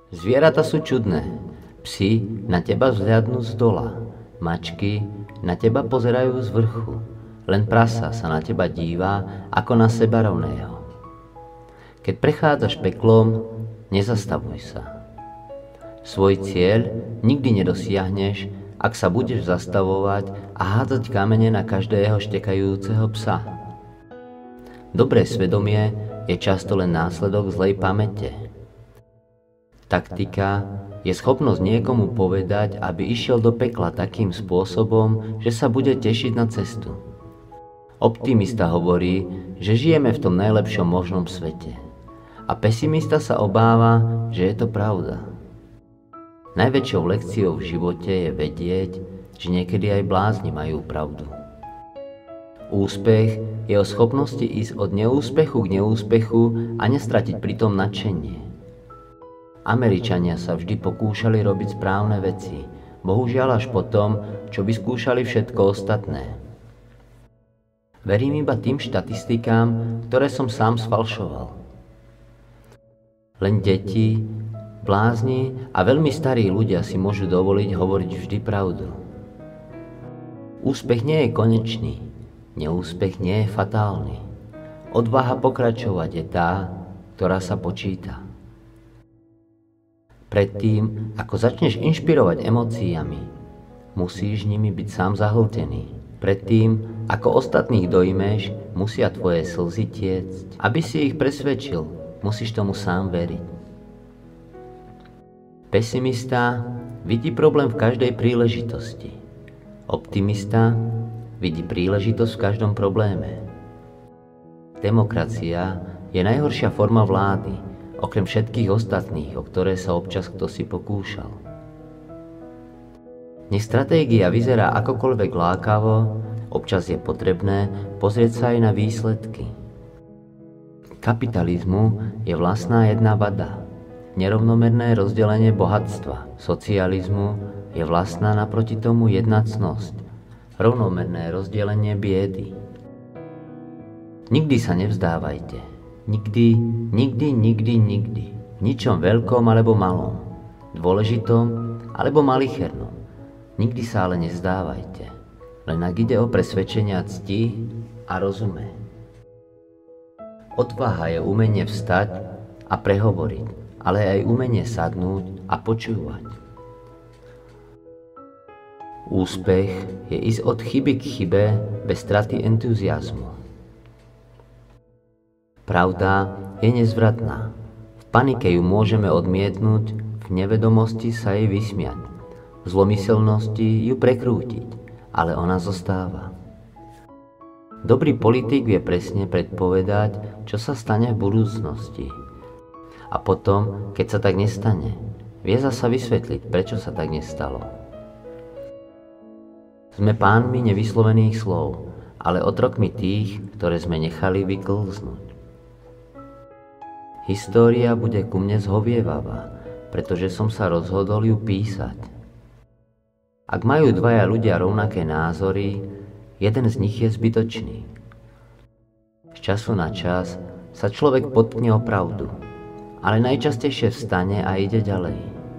Zvieratá sú čudné. Psi na teba vzhľadnú z dola. Mačky na teba pozerajú z vrchu. Len prasa sa na teba dívá ako na seba rovného. Keď prechádzaš peklom, nezastavuj sa. Svoj cieľ nikdy nedosiahneš, ak sa budeš zastavovať a hádzať kamene na každého štekajúceho psa. Dobré svedomie je často len následok zlej pamäte. Taktika je schopnosť niekomu povedať, aby išiel do pekla takým spôsobom, že sa bude tešiť na cestu. Optimista hovorí, že žijeme v tom najlepšom možnom svete. A pesimista sa obáva, že je to pravda. Najväčšou lekciou v živote je vedieť, že niekedy aj blázni majú pravdu. Úspech je o schopnosti ísť od neúspechu k neúspechu a nestratiť pritom nadšenie. Američania sa vždy pokúšali robiť správne veci, bohužiaľ až potom, čo vyskúšali všetko ostatné. Verím iba tým štatistikám, ktoré som sám sfalšoval. Len deti, blázni a veľmi starí ľudia si môžu dovoliť hovoriť vždy pravdu. Úspech nie je konečný, neúspech nie je fatálny. Odvaha pokračovať je tá, ktorá sa počíta. Predtým, ako začneš inšpirovať emóciami, musíš nimi byť sám zahltený. Predtým, ako ostatných dojmeš, musia tvoje slzy tiecť. Aby si ich presvedčil, musíš tomu sám veriť. Pesimista vidí problém v každej príležitosti. Optimista vidí príležitosť v každom probléme. Demokracia je najhoršia forma vlády, okrem všetkých ostatných, o ktoré sa občas kto si pokúšal. Nech stratégia vyzerá akokoľvek lákavo, občas je potrebné pozrieť sa aj na výsledky. Kapitalizmu je vlastná jedna vada. Nerovnomerné rozdelenie bohatstva. Socializmu je vlastná naproti tomu jedna cnosť. Rovnomerné rozdelenie biedy. Nikdy sa nevzdávajte. Nikdy, nikdy, nikdy, nikdy. V ničom veľkom alebo malom. Dôležitom alebo malichernom. Nikdy sa ale nezdávajte. Len ak ide o presvedčenia cti a rozume. Odvaha je umenie vstať a prehovoriť, ale aj umenie sadnúť a počúvať. Úspech je ísť od chyby k chybe bez straty entuziazmu. Pravda je nezvratná. V panike ju môžeme odmietnúť, v nevedomosti sa jej vysmiať, v zlomyselnosti ju prekrútiť, ale ona zostáva. Dobrý politik vie presne predpovedať, čo sa stane v budúcnosti. A potom, keď sa tak nestane, vie zasa vysvetliť, prečo sa tak nestalo. Sme pánmi nevyslovených slov, ale otrokmi tých, ktoré sme nechali vyklznúť. História bude ku mne zhovievavá, pretože som sa rozhodol ju písať. Ak majú dvaja ľudia rovnaké názory, jeden z nich je zbytočný. Z času na čas sa človek potkne o pravdu, ale najčastejšie vstane a ide ďalej.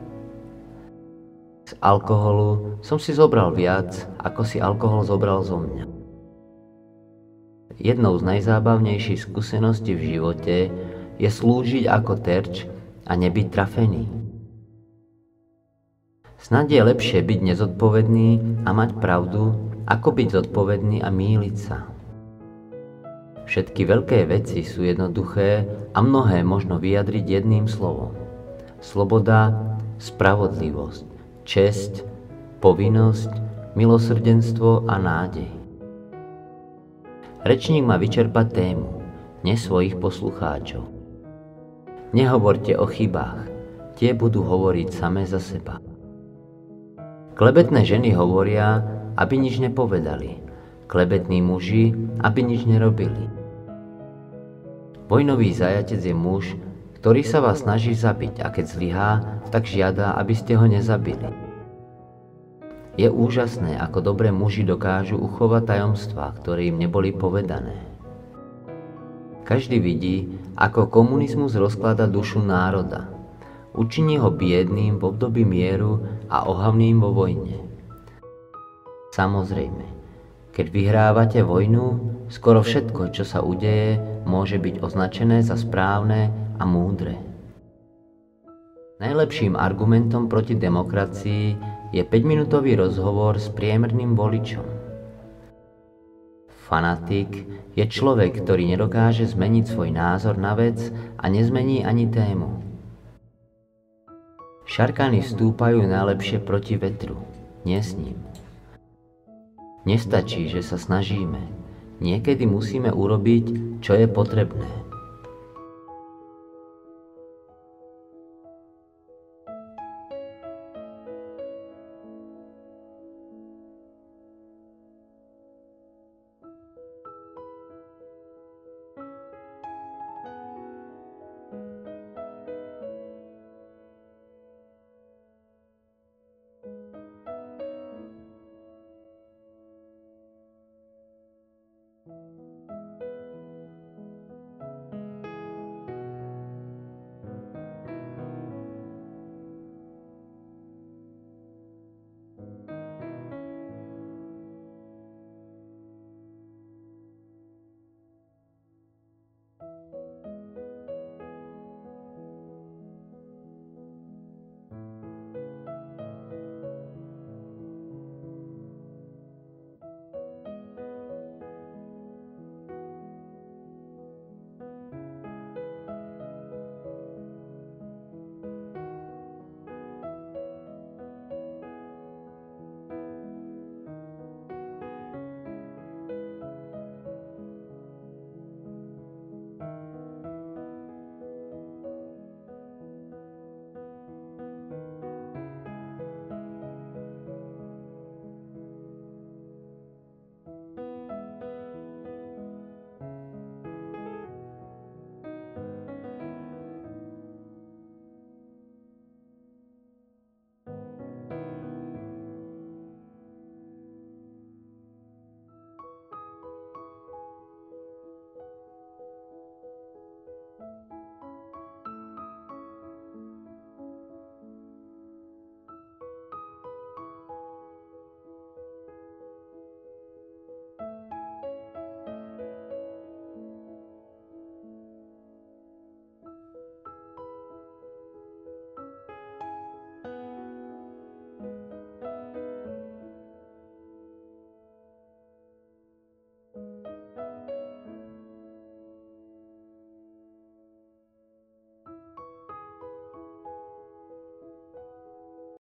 Z alkoholu som si zobral viac, ako si alkohol zobral zo mňa. Jednou z najzábavnejších skúseností v živote je slúžiť ako terč a nebyť trafený. Snad je lepšie byť nezodpovedný a mať pravdu, ako byť zodpovedný a mýliť sa. Všetky veľké veci sú jednoduché a mnohé možno vyjadriť jedným slovom. Sloboda, spravodlivosť, česť, povinnosť, milosrdenstvo a nádej. Rečník má vyčerpať tému, nie svojich poslucháčov. Nehovorte o chybách, tie budú hovoriť samé za seba. Klebetné ženy hovoria, aby nič nepovedali. Klebetní muži, aby nič nerobili. Vojnový zajatec je muž, ktorý sa vás snaží zabiť a keď zlyhá, tak žiada, aby ste ho nezabili. Je úžasné, ako dobre muži dokážu uchovať tajomstvá, ktoré im neboli povedané. Každý vidí, ako komunizmus rozklada dušu národa. Učiní ho biedným v období mieru a ohavným vo vojne. Samozrejme, keď vyhrávate vojnu, skoro všetko, čo sa udeje, môže byť označené za správne a múdre. Najlepším argumentom proti demokracii je 5-minútový rozhovor s priemerným voličom. Fanatik je človek, ktorý nedokáže zmeniť svoj názor na vec a nezmení ani tému. Šarkany stúpajú najlepšie proti vetru, nie s ním. Nestačí, že sa snažíme. Niekedy musíme urobiť, čo je potrebné.